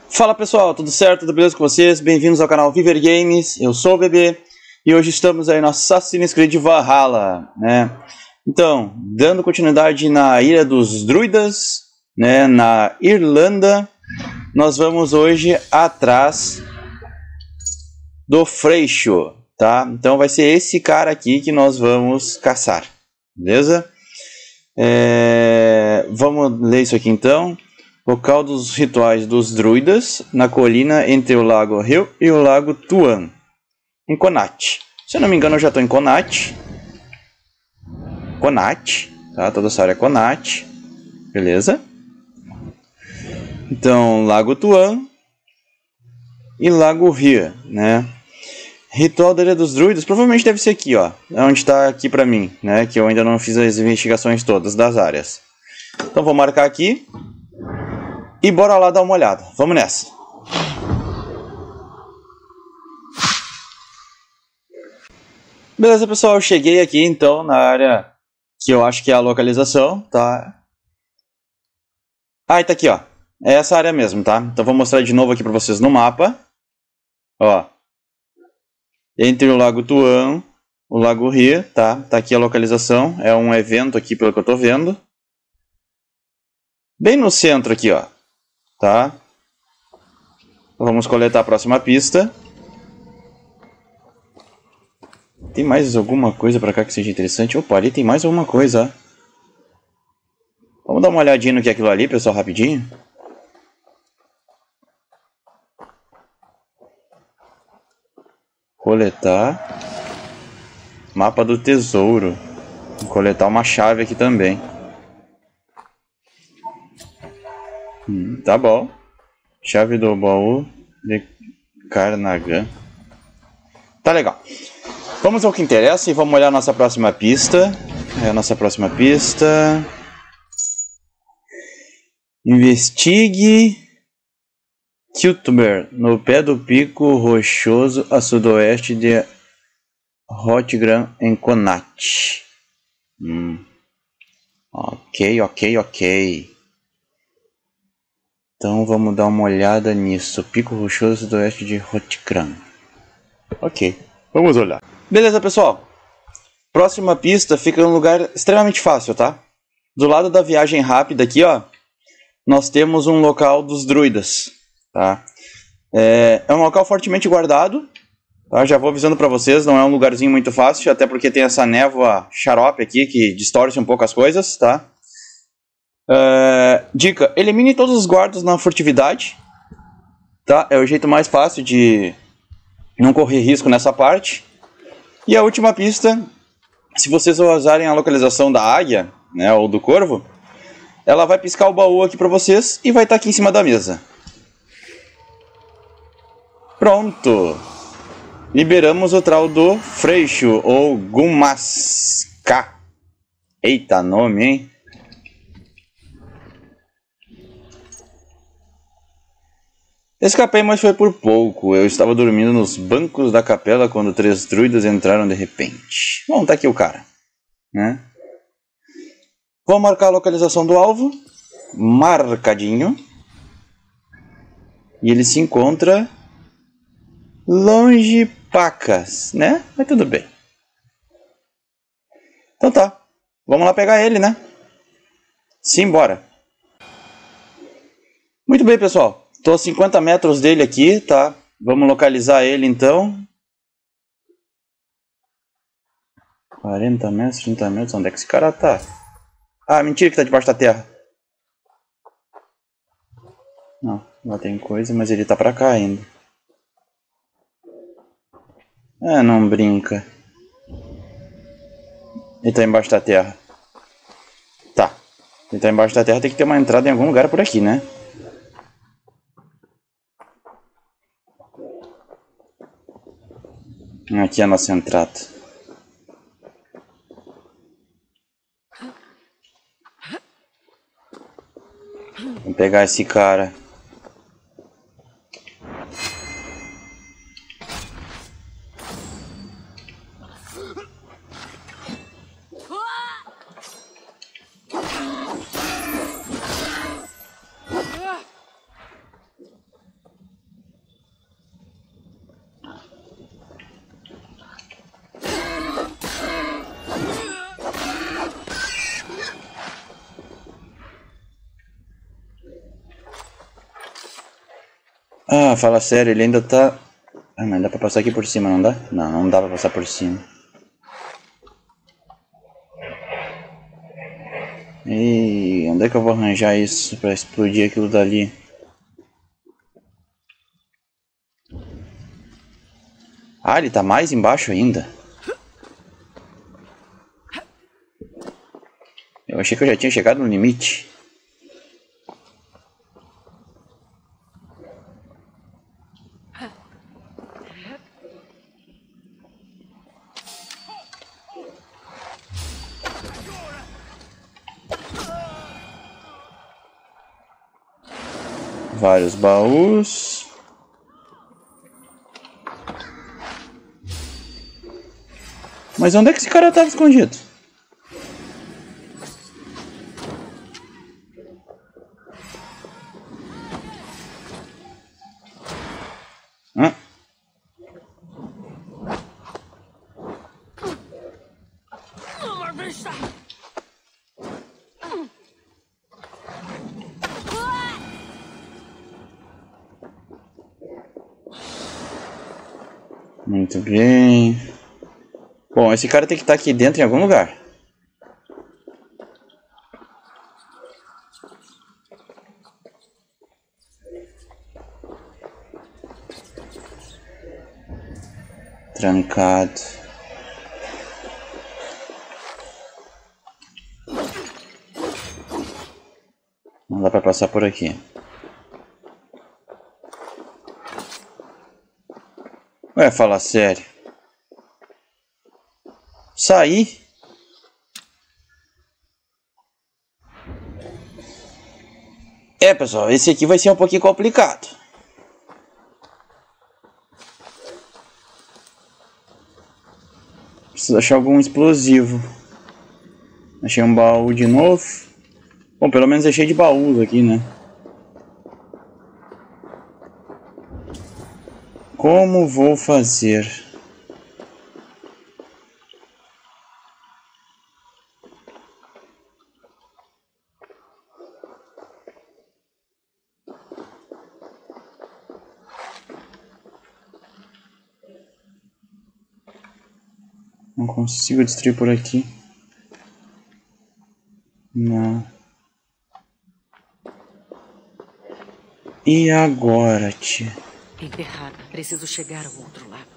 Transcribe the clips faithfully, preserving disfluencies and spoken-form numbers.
Fala pessoal, tudo certo? Tudo beleza com vocês? Bem-vindos ao canal Viver Games, eu sou o Bebê e hoje estamos aí no Assassin's Creed Valhalla, né? Então, dando continuidade na Ilha dos Druidas, né, na Irlanda, nós vamos hoje atrás do Freixo, tá? Então vai ser esse cara aqui que nós vamos caçar, beleza? É... Vamos ler isso aqui então. Local dos rituais dos druidas, na colina entre o lago Rio e o lago Tuan, em Connacht. Se eu não me engano, eu já estou em Connacht. Connacht, tá? Toda essa área é Connacht. Beleza? Então, lago Tuan e lago Rio, né? Ritual da Ilha dos Druidas, provavelmente deve ser aqui, ó. É onde está aqui para mim, né? Que eu ainda não fiz as investigações todas das áreas. Então, vou marcar aqui. E bora lá dar uma olhada. Vamos nessa. Beleza, pessoal. Eu cheguei aqui, então, na área que eu acho que é a localização, tá? Ah, e tá aqui, ó. É essa área mesmo, tá? Então, vou mostrar de novo aqui pra vocês no mapa. Ó. Entre o Lago Tuan, o Lago Rio, tá? Tá aqui a localização. É um evento aqui, pelo que eu tô vendo. Bem no centro aqui, ó. Tá? Vamos coletar a próxima pista. Tem mais alguma coisa pra cá que seja interessante? Opa, ali tem mais alguma coisa. Vamos dar uma olhadinha no que é aquilo ali, pessoal, rapidinho. Coletar. Mapa do tesouro. Vou coletar uma chave aqui também. Hum, tá bom. Chave do baú de Carnagan. Tá legal. Vamos ao que interessa e vamos olhar a nossa próxima pista. É a nossa próxima pista. Investigue Kiltmer, no pé do pico rochoso a sudoeste de Hotgram, em Connacht. Hum. Ok, ok, ok. Então vamos dar uma olhada nisso. Pico rochoso do oeste de Hotgram. Ok, vamos olhar. Beleza, pessoal. Próxima pista fica em um lugar extremamente fácil, tá? Do lado da viagem rápida aqui, ó, nós temos um local dos druidas, tá? É, é um local fortemente guardado, tá? Já vou avisando pra vocês, não é um lugarzinho muito fácil, até porque tem essa névoa xarope aqui que distorce um pouco as coisas, tá? Uh, dica, elimine todos os guardas na furtividade, tá? É o jeito mais fácil de não correr risco nessa parte. E a última pista, se vocês usarem a localização da águia, né, ou do corvo, ela vai piscar o baú aqui para vocês e vai estar aqui em cima da mesa. Pronto! Liberamos o tal do Freixo, ou Gumasca. Eita nome, hein? Escapei, mas foi por pouco. Eu estava dormindo nos bancos da capela quando três druidas entraram de repente. Bom, tá aqui o cara, né? Vou marcar a localização do alvo. Marcadinho. E ele se encontra longe pacas, né? Mas tudo bem. Então tá. Vamos lá pegar ele, né? Simbora. Muito bem, pessoal. Estou a cinquenta metros dele aqui, tá? Vamos localizar ele então. quarenta metros, trinta metros, onde é que esse cara tá? Ah, mentira que tá debaixo da terra. Não, lá tem coisa, mas ele tá pra cá ainda. Ah, não brinca. Ele tá embaixo da terra. Tá. Ele tá embaixo da terra, tem que ter uma entrada em algum lugar por aqui, né? Aqui é a nossa entrada. Vamos pegar esse cara. Ah, fala sério, ele ainda tá... Ah, mas dá pra passar aqui por cima, não dá? Não, não dá pra passar por cima. E onde é que eu vou arranjar isso pra explodir aquilo dali? Ah, ele tá mais embaixo ainda. Eu achei que eu já tinha chegado no limite. Vários baús. Mas onde é que esse cara tava escondido? Hã? Muito bem. Bom, esse cara tem que estar aqui dentro em algum lugar. Trancado. Não dá pra passar por aqui. Ué, fala sério. Sair? É, pessoal, esse aqui vai ser um pouquinho complicado. Preciso achar algum explosivo. Achei um baú de novo. Bom, pelo menos é cheio de baús aqui, né? Como vou fazer? Não consigo destruir por aqui. Não. E agora, tia? Enterrada. Preciso chegar ao outro lado.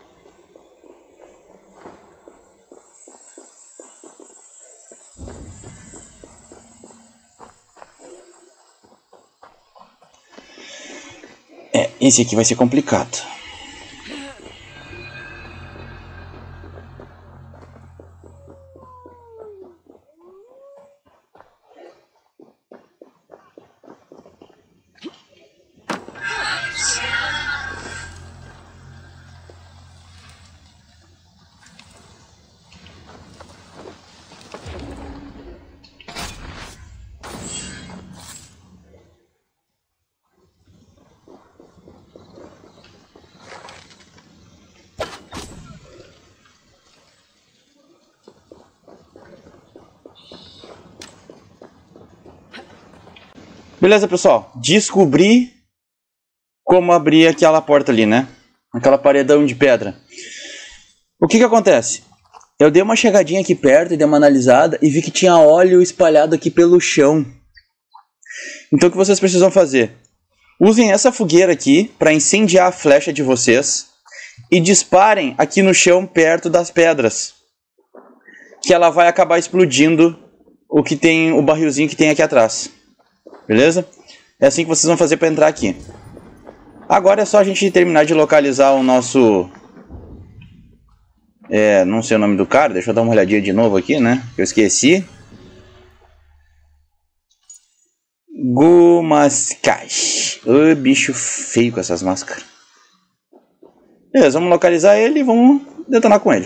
É, esse aqui vai ser complicado. Beleza, pessoal. Descobri como abrir aquela porta ali, né? Aquela paredão de pedra. O que que acontece? Eu dei uma chegadinha aqui perto e dei uma analisada e vi que tinha óleo espalhado aqui pelo chão. Então o que vocês precisam fazer? Usem essa fogueira aqui para incendiar a flecha de vocês e disparem aqui no chão perto das pedras. Que ela vai acabar explodindo o que tem, o barrilzinho que tem aqui atrás. Beleza? É assim que vocês vão fazer para entrar aqui. Agora é só a gente terminar de localizar o nosso... É, não sei o nome do cara. Deixa eu dar uma olhadinha de novo aqui, né? Eu esqueci. Gumascash. Ô, bicho feio com essas máscaras. Beleza, vamos localizar ele e vamos detonar com ele.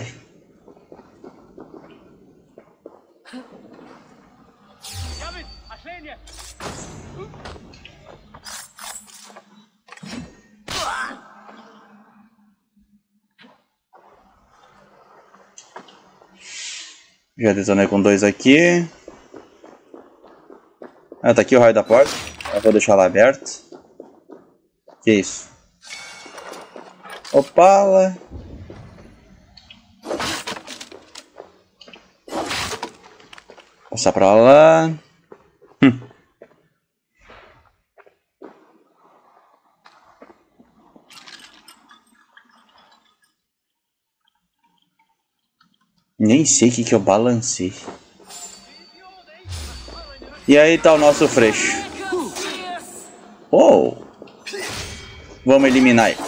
Já detonei com dois aqui. Ah, tá aqui o raio da porta. Eu vou deixar ela aberta. Que isso? Opala. Passar pra lá. Hum. Nem sei o que, que eu balancei. E aí tá o nosso Freixo. Oh! Vamos eliminar ele.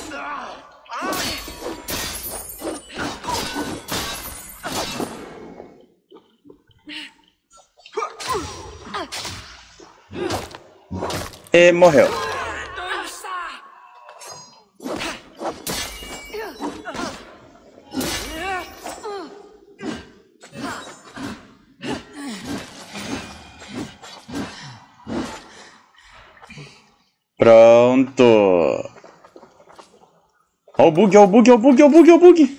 E morreu. Pronto. Ó o bug, ó o bug, ó o bug, ó o bug, ó o bug.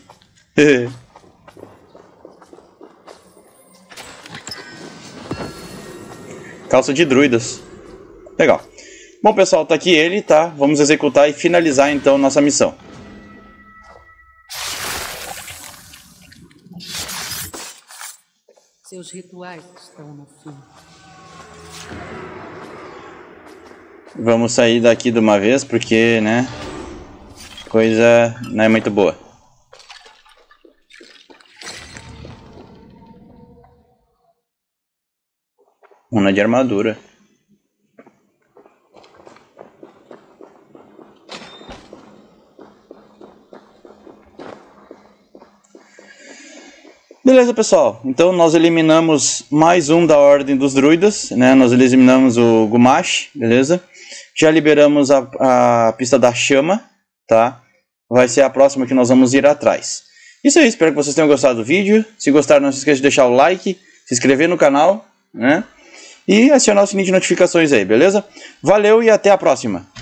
Calça de druidas. Legal. Bom, pessoal, tá aqui ele, tá? Vamos executar e finalizar, então, nossa missão. Seus rituais estão no fim. Vamos sair daqui de uma vez, porque, né? Coisa não é muito boa. Runa de armadura. Beleza, pessoal. Então nós eliminamos mais um da Ordem dos Druidas, né? Nós eliminamos o Gumash, beleza? Já liberamos a, a pista da chama, tá? Vai ser a próxima que nós vamos ir atrás. Isso aí, espero que vocês tenham gostado do vídeo. Se gostaram, não se esqueça de deixar o like, se inscrever no canal, né? E acionar o sininho de notificações aí, beleza? Valeu e até a próxima!